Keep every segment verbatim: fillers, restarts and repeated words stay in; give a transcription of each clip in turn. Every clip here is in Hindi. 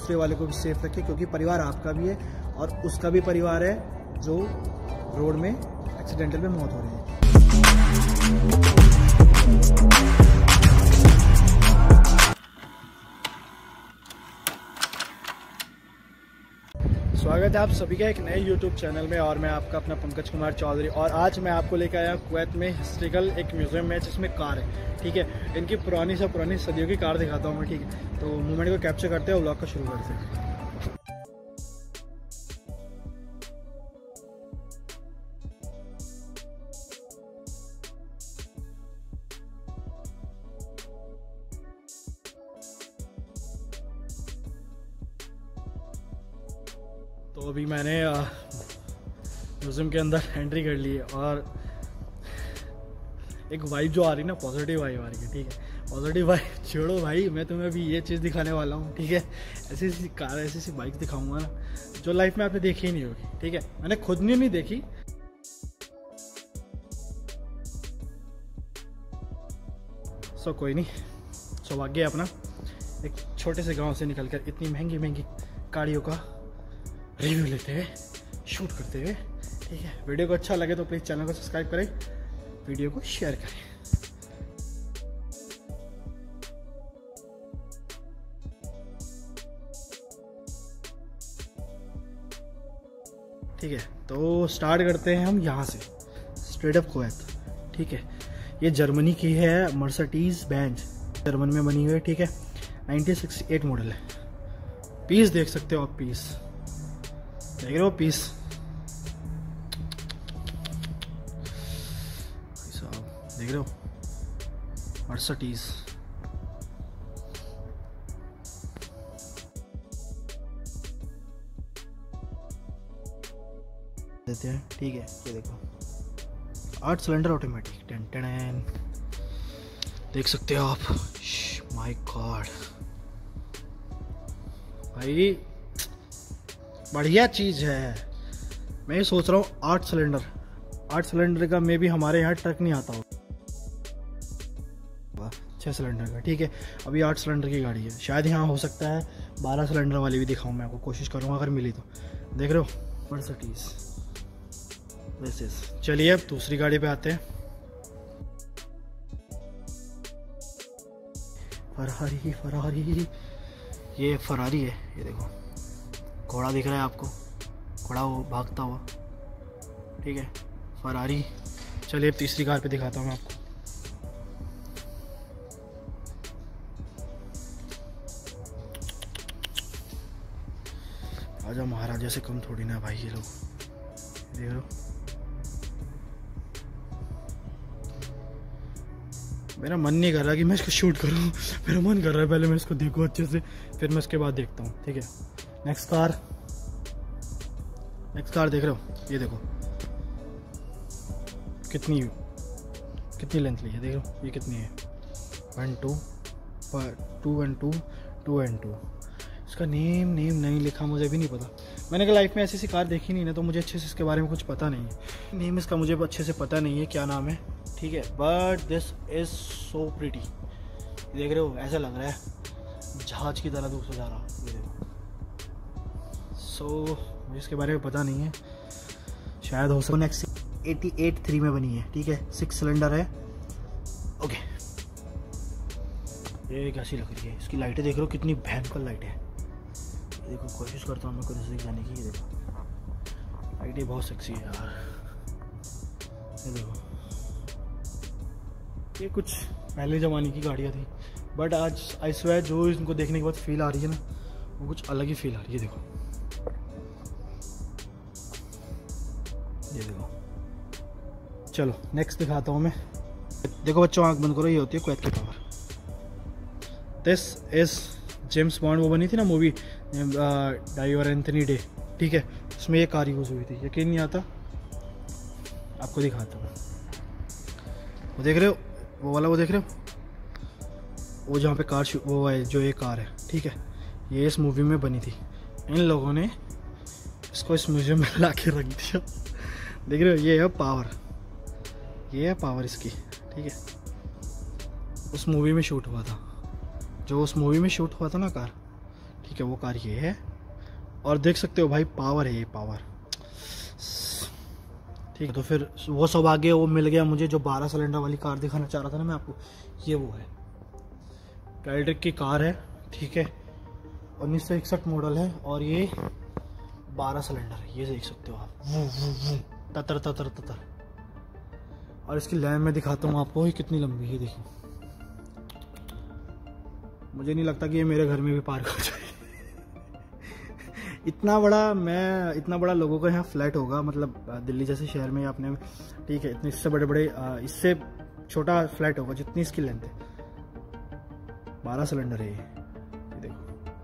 दूसरे वाले को भी सेफ रखें, क्योंकि परिवार आपका भी है और उसका भी परिवार है जो रोड में एक्सीडेंटल में मौत हो रही है। स्वागत है आप सभी का एक नए यूट्यूब चैनल में, और मैं आपका अपना पंकज कुमार चौधरी। और आज मैं आपको लेकर आया कुवैत में हिस्ट्रिकल एक म्यूजियम में जिसमें कार है, ठीक है। इनकी पुरानी से पुरानी सदियों की कार दिखाता हूँ मैं, ठीक है। तो मूवमेंट को कैप्चर करते हैं, व्लॉग को शुरू करते हैं। तो अभी मैंने म्यूज़ियम के अंदर एंट्री कर ली है, और एक वाइब जो आ रही है ना, पॉजिटिव वाइब आ रही है, ठीक है। पॉजिटिव वाइब छोड़ो भाई, मैं तुम्हें अभी ये चीज़ दिखाने वाला हूँ, ठीक है। ऐसी ऐसी कार, ऐसी ऐसी बाइक दिखाऊंगा ना जो लाइफ में आपने देखी ही नहीं होगी, ठीक है। मैंने खुद ने नहीं देखी। सो कोई नहीं, सौभाग्य अपना एक छोटे से गाँव से निकलकर इतनी महंगी महंगी गाड़ियों का रिव्यू लेते हुए, शूट करते हुए, ठीक है। वीडियो को अच्छा लगे तो प्लीज़ चैनल को सब्सक्राइब करें, वीडियो को शेयर करें। ठीक है, तो स्टार्ट करते हैं हम यहाँ से, स्ट्रेट अप कुवैत, ठीक है। ये जर्मनी की है, मर्सिडीज बेंज, जर्मन में बनी हुई है, ठीक है। नाइनटीन सिक्सटी एट मॉडल है। पीस देख सकते हो आप, पीस देख रहे हो, पीस साहब देख रहे हो, मर्सिडीज। देते हैं, ठीक है। ये देखो, आठ सिलेंडर ऑटोमेटिक, टेन टेन देख सकते हो आप। माय गॉड भाई, बढ़िया चीज़ है। मैं ये सोच रहा हूँ, आठ सिलेंडर आठ सिलेंडर का मे भी हमारे यहाँ ट्रक नहीं आता होगा, छः सिलेंडर का, ठीक है। अभी आठ सिलेंडर की गाड़ी है, शायद यहाँ हो सकता है बारह सिलेंडर वाली भी दिखाऊँ मैं आपको, कोशिश करूँगा अगर मिली तो। देख रहे हो, मर्सिडीज दिस इज। चलिए अब दूसरी गाड़ी पे आते हैं। फरारी फरारी ये फरारी है, ये देखो घोड़ा दिख रहा है आपको, घोड़ा वो भागता हुआ, ठीक है, फरारी। चलिए अब तीसरी कार पे दिखाता हूँ मैं आपको। आजा महाराजा से कम थोड़ी ना भाई ये लोग, देख लो। मेरा मन नहीं कर रहा कि मैं इसको शूट करूँ, मेरा मन कर रहा है पहले मैं इसको देखूँ अच्छे से, फिर मैं उसके बाद देखता हूँ, ठीक है। नेक्स्ट कार, नेक्स्ट कार देख रहे हो, ये देखो कितनी कितनी लेंथ ली है, देख रहे हो ये कितनी है, one two two and two two and two. इसका नेम नेम नहीं लिखा, मुझे भी नहीं पता। मैंने कहा लाइफ में ऐसी सी कार देखी नहीं ना, तो मुझे अच्छे से इसके बारे में कुछ पता नहीं है। नेम इसका मुझे अच्छे से पता नहीं है क्या नाम है, ठीक है। But this is so pretty, देख रहे हो, ऐसा लग रहा है जहाज की तरह दूर से जा रहा, ये देखो। सो so, मुझे इसके बारे में पता नहीं है, शायद हो सकता। नेक्स्ट एटी एट थ्री में बनी है, ठीक है, सिक्स सिलेंडर है, ओके। ये कैसी लग रही है, इसकी लाइटें देख रहे हो कितनी भयंकर लाइट है, देखो। कोशिश करता हूँ मैं खुद से जाने की, ये देखो लाइटें बहुत सेक्सी है यार, ये देखो। ये कुछ पहले ज़माने की गाड़ियाँ थी, बट आज आई स्वेयर जो इनको देखने के बाद फील आ रही है ना, वो कुछ अलग ही फील आ रही है, देखो ये देखो। चलो नेक्स्ट दिखाता हूँ मैं। देखो बच्चों, आंख बंद करो, ये होती है कुवैत की power. This is James Bond, वो बनी थी ना मूवी, डाई और एंथनी डे, ठीक है, उसमें ये कार यूज़ हुई थी। यकीन नहीं आता, आपको दिखाता हूँ। वो देख रहे हो, वो वाला वो देख रहे हो, वो जहाँ पे कार वो है, जो ये कार है, ठीक है, ये इस मूवी में बनी थी। इन लोगों ने इसको इस म्यूजियम में ला के रख दिया। देख रहे हो, ये है पावर, ये है पावर इसकी, ठीक है। उस मूवी में शूट हुआ था, जो उस मूवी में शूट हुआ था ना कार, ठीक है, वो कार ये है। और देख सकते हो भाई पावर है, ये पावर, ठीक है। तो फिर वो सौभाग्य वो मिल गया मुझे जो बारह सिलेंडर वाली कार दिखाना चाह रहा था ना मैं आपको, ये वो है। कैलट्रिक की कार है, ठीक है, उन्नीस सौ इकसठ मॉडल है और ये बारह सिलेंडर है, ये देख सकते हो आप, वो वो वो ततर ततर ततर। और इसकी लाइन में दिखाता हूँ आपको, ये कितनी लंबी है, देखिए। मुझे नहीं लगता कि ये मेरे घर में भी पार्क हो जाए। इतना बड़ा, मैं इतना बड़ा लोगों का यहाँ फ्लैट होगा, मतलब दिल्ली जैसे शहर में या अपने, ठीक है, इतने इससे बड़े बड़े, इससे छोटा फ्लैट होगा जितनी इसकी लेंथ है। बारह सिलेंडर है ये, ये देखो,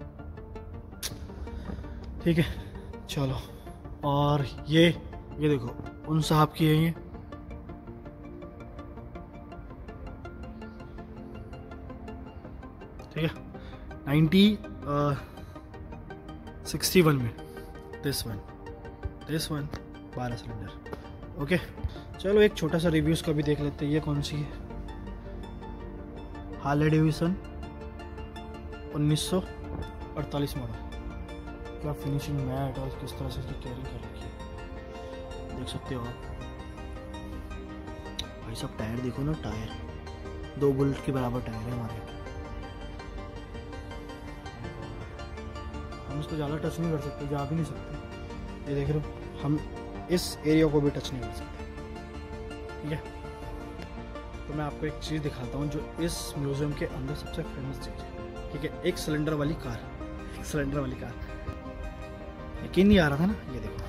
ठीक है। चलो, और ये ये देखो उन साहब की है ये, ठीक है, नाइन्टी सिक्सटी वन में, दिस वन दिस वन बारह सिलेंडर। ओके, चलो एक छोटा सा रिव्यू इसका भी देख लेते हैं। ये कौन सी है? हार्ले डेविडसन उन्नीस सौ अड़तालीस मॉडल। क्या फिनिशिंग मैट और किस तरह से इसकी केयरिंग कर रखी है, देख सकते हो आप भाई। सब टायर देखो ना, टायर दो बुलेट के बराबर टायर है हमारे। हम इसको ज़्यादा टच नहीं कर सकते, जा भी नहीं सकते। ये देख रहे हो, हम इस एरिया को भी टच नहीं कर सकते, ठीक है। तो मैं आपको एक चीज़ दिखाता हूँ जो इस म्यूज़ियम के अंदर सबसे फेमस चीज़ है, ठीक है। एक सिलेंडर वाली कार, एक सिलेंडर वाली कार, यकीन नहीं आ रहा था ना। ये देखो,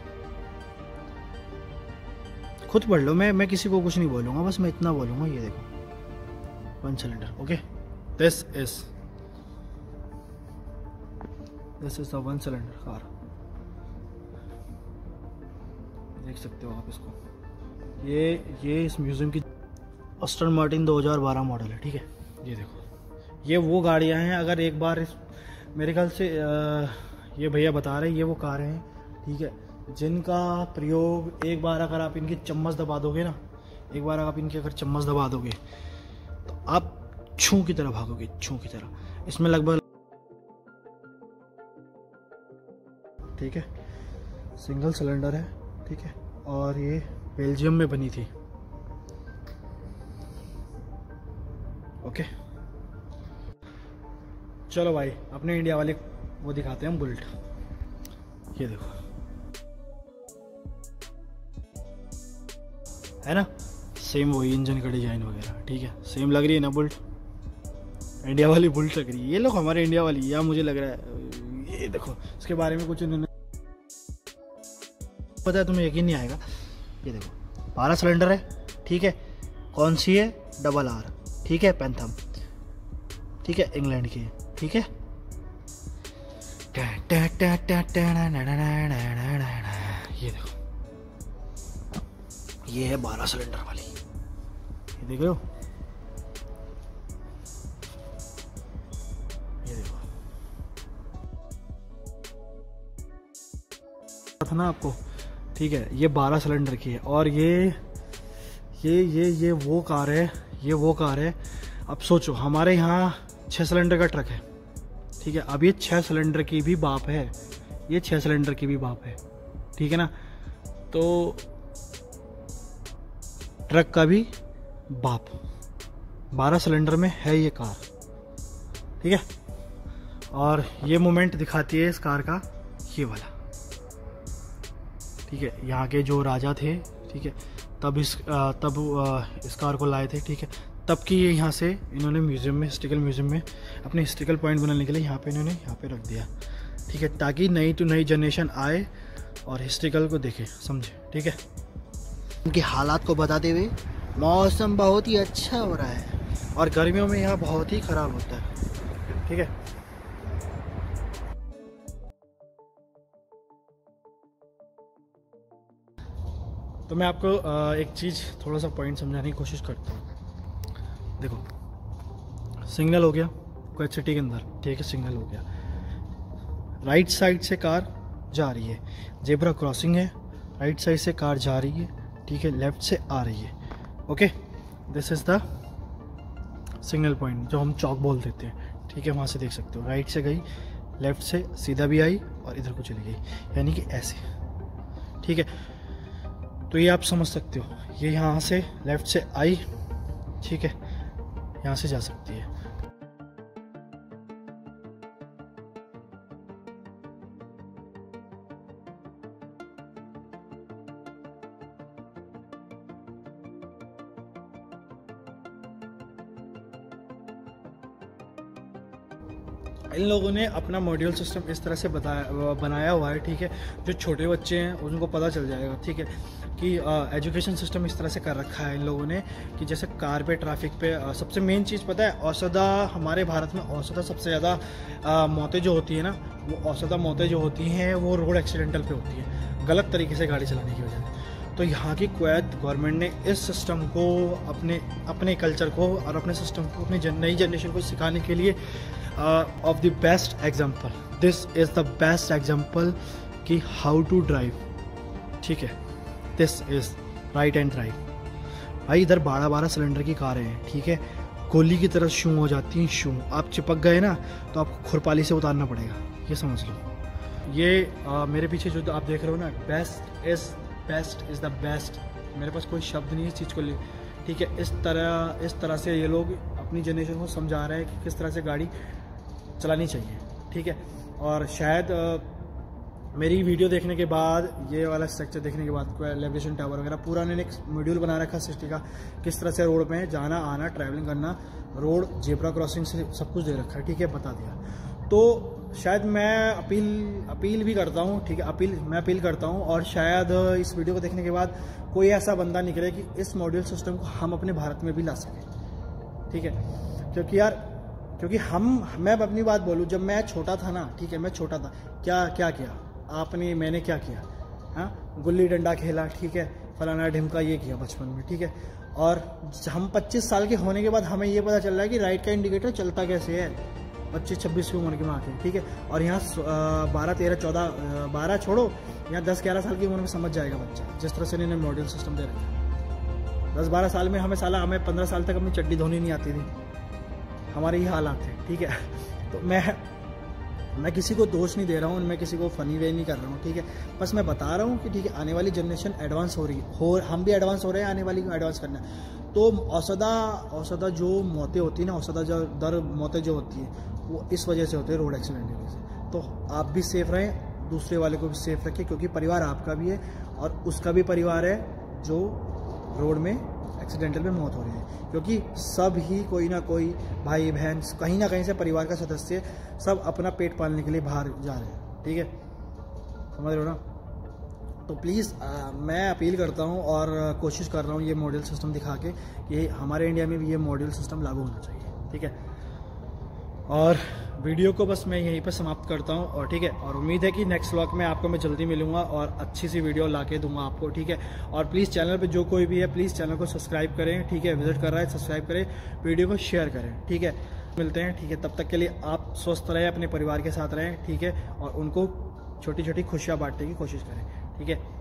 खुद पढ़ लो, मैं मैं किसी को कुछ नहीं बोलूँगा, बस मैं इतना बोलूँगा। ये देखो one cylinder, okay, this is this is the one cylinder car, देख सकते हो आप इसको। ये ये इस म्यूज़ियम की अस्टन मार्टिन दो हज़ार बारह मॉडल है, ठीक है। ये देखो, ये वो गाड़ियाँ हैं, अगर एक बार इस, मेरे ख्याल से आ, ये भैया बता रहे हैं ये वो कारें हैं, ठीक है, जिनका प्रयोग एक बार अगर आप इनकी चम्मच दबा दोगे ना, एक बार आप इनकी अगर चम्मच दबा दोगे तो आप छू की तरह भागोगे, छू की तरह। इसमें लगभग, ठीक है, सिंगल सिलेंडर है, ठीक है, और ये बेल्जियम में बनी थी, ओके। चलो भाई, अपने इंडिया वाले वो दिखाते हैं हम, बुलेट। ये देखो, है ना, सेम वही इंजन का डिजाइन वगैरह, ठीक है, सेम लग रही है ना बुलेट, इंडिया वाली बुलेट लग रही है। ये लोग हमारे इंडिया वाली, या मुझे लग रहा है, ये देखो इसके बारे में कुछ इन्होंने पता है, तुम्हें यकीन नहीं आएगा। ये देखो बारह सिलेंडर है, ठीक है, कौन सी है? डबल आर, ठीक है, पैंथम, ठीक है, इंग्लैंड की, ठीक है। ये देखो, ये है बारह सिलेंडर वाली, ये देख रहे हो, ये देखो था ना आपको, ठीक है। ये बारह सिलेंडर की है और ये ये ये ये वो कार है, ये वो कार है। अब सोचो, हमारे यहाँ छः सिलेंडर का ट्रक है, ठीक है, अब ये छः सिलेंडर की भी बाप है, ये छः सिलेंडर की भी बाप है, ठीक है ना। तो ट्रक का भी बाप बारह सिलेंडर में है ये कार, ठीक है। और ये मोमेंट दिखाती है इस कार का, ये वाला, ठीक है। यहाँ के जो राजा थे, ठीक है, तब इस तब इस कार को लाए थे, ठीक है, तब की ये यहाँ से इन्होंने म्यूज़ियम में, हिस्ट्रिकल म्यूज़ियम में अपने हिस्ट्रिकल पॉइंट बनाने के लिए यहाँ पे इन्होंने यहाँ पे रख दिया, ठीक है, ताकि नई टू नई जनरेशन आए और हिस्ट्रिकल को देखे, समझे, ठीक है। उनके हालात को बताते हुए, मौसम बहुत ही अच्छा हो रहा है और गर्मियों में यहाँ बहुत ही ख़राब होता है, ठीक है। तो मैं आपको एक चीज़, थोड़ा सा पॉइंट समझाने की कोशिश करता हूँ। देखो, सिग्नल हो गया कोई सिटी के अंदर, ठीक है, सिग्नल हो गया, राइट साइड से कार जा रही है, जेब्रा क्रॉसिंग है, राइट साइड से कार जा रही है, ठीक है, लेफ्ट से आ रही है, okay. This is the signal point जो हम चौक बोल देते हैं, ठीक है। वहाँ से देख सकते हो, राइट से गई लेफ़्ट से सीधा भी आई और इधर को चली गई, यानी कि ऐसे, ठीक है। तो ये आप समझ सकते हो, ये यहाँ से लेफ़्ट से आई, ठीक है, यहाँ से जा सकती है। इन लोगों ने अपना मॉड्यूल सिस्टम इस तरह से बताया बनाया हुआ है, ठीक है। जो छोटे बच्चे हैं उनको पता चल जाएगा, ठीक है, कि एजुकेशन सिस्टम इस तरह से कर रखा है इन लोगों ने कि जैसे कार पे, ट्रैफिक पे, आ, सबसे मेन चीज़ पता है, औसदा हमारे भारत में औसदा सबसे ज़्यादा मौतें जो होती है ना, वो औसदा मौतें जो होती हैं वो रोड एक्सीडेंटल पे होती है, गलत तरीके से गाड़ी चलाने की वजह से। तो यहाँ की कुवैत गवर्नमेंट ने इस सिस्टम को अपने अपने कल्चर को और अपने सिस्टम को अपनी जन, नई जनरेशन को सिखाने के लिए of the best example, this is the best example कि हाउ टू ड्राइव, ठीक है। This is right and drive. भाई इधर बारह बारह सिलेंडर की कारें हैं, ठीक है, गोली की तरह शू हो जाती हैं, शू आप चिपक गए ना तो आपको खुरपाली से उतारना पड़ेगा, ये समझ लो। ये आ, मेरे पीछे जो आप देख रहे हो ना, best is best is the best, मेरे पास कोई शब्द नहीं है इस चीज़ को ले, ठीक है। इस तरह इस तरह से ये लोग अपनी जनरेशन को समझा रहे हैं कि किस तरह से गाड़ी चलानी चाहिए, ठीक है। और शायद आ, मेरी वीडियो देखने के बाद, ये वाला स्ट्रक्चर देखने के बाद, लेविटेशन टावर वगैरह पूरा उन्होंने एक मॉड्यूल बना रखा सिटी का, किस तरह से रोड पे जाना आना, ट्रैवलिंग करना, रोड जेब्रा क्रॉसिंग से सब कुछ दे रखा है, ठीक है, बता दिया। तो शायद मैं अपील अपील भी करता हूँ, ठीक है, अपील मैं अपील करता हूँ, और शायद इस वीडियो को देखने के बाद कोई ऐसा बंदा निकले कि इस मॉड्यूल सिस्टम को हम अपने भारत में भी ला सकें, ठीक है। क्योंकि यार क्योंकि हम मैं अपनी बात बोलूँ, जब मैं छोटा था ना, ठीक है, मैं छोटा था, क्या क्या किया आपने, मैंने क्या किया, हाँ, गुल्ली डंडा खेला, ठीक है, फलाना ढिमका ये किया बचपन में, ठीक है। और हम पच्चीस साल के होने के बाद हमें ये पता चल रहा है कि राइट का इंडिकेटर चलता कैसे है, पच्चीस छब्बीस की उम्र के में आके, ठीक है। और यहाँ बारह तेरह चौदह बारह छोड़ो, यहाँ दस ग्यारह साल की उम्र में समझ जाएगा बच्चा, जिस तरह से इन्होंने मॉड्यूल सिस्टम दे रखा है। दस बारह साल में हमें साला हमें पंद्रह साल तक अपनी चड्डी धोनी नहीं आती थी, हमारे ये हालात थे, ठीक है। तो मैं मैं किसी को दोष नहीं दे रहा हूँ, मैं किसी को फनी वे नहीं कर रहा हूँ, ठीक है। बस मैं बता रहा हूँ कि ठीक है, आने वाली जनरेशन एडवांस हो रही है, हो हम भी एडवांस हो रहे हैं, आने वाली को एडवांस करना है। तो औसदा औसदा जो मौतें होती है ना, औसदा जो दर मौतें जो होती है वो इस वजह से होती है, रोड एक्सीडेंट की वजह से। तो आप भी सेफ रहें, दूसरे वाले को भी सेफ रखें, क्योंकि परिवार आपका भी है और उसका भी परिवार है जो रोड में एक्सीडेंटल में मौत हो रही है, क्योंकि सब ही कोई ना कोई भाई बहन कहीं ना कहीं से परिवार का सदस्य सब अपना पेट पालने के लिए बाहर जा रहे हैं, ठीक है, समझ रहे हो ना। तो प्लीज़ मैं अपील करता हूँ और कोशिश कर रहा हूँ ये मॉड्यूल सिस्टम दिखा के कि हमारे इंडिया में भी ये मॉड्यूल सिस्टम लागू होना चाहिए, ठीक है। और वीडियो को बस मैं यहीं पर समाप्त करता हूँ, और ठीक है, और उम्मीद है कि नेक्स्ट व्लॉग में आपको मैं जल्दी मिलूंगा और अच्छी सी वीडियो ला के दूंगा आपको, ठीक है। और प्लीज़ चैनल पे जो कोई भी है प्लीज़ चैनल को सब्सक्राइब करें, ठीक है, विजिट कर रहा है सब्सक्राइब करें, वीडियो को शेयर करें, ठीक है। मिलते हैं, ठीक है, तब तक के लिए आप स्वस्थ रहें, अपने परिवार के साथ रहें, ठीक है, और उनको छोटी छोटी खुशियाँ बांटने की कोशिश करें, ठीक है।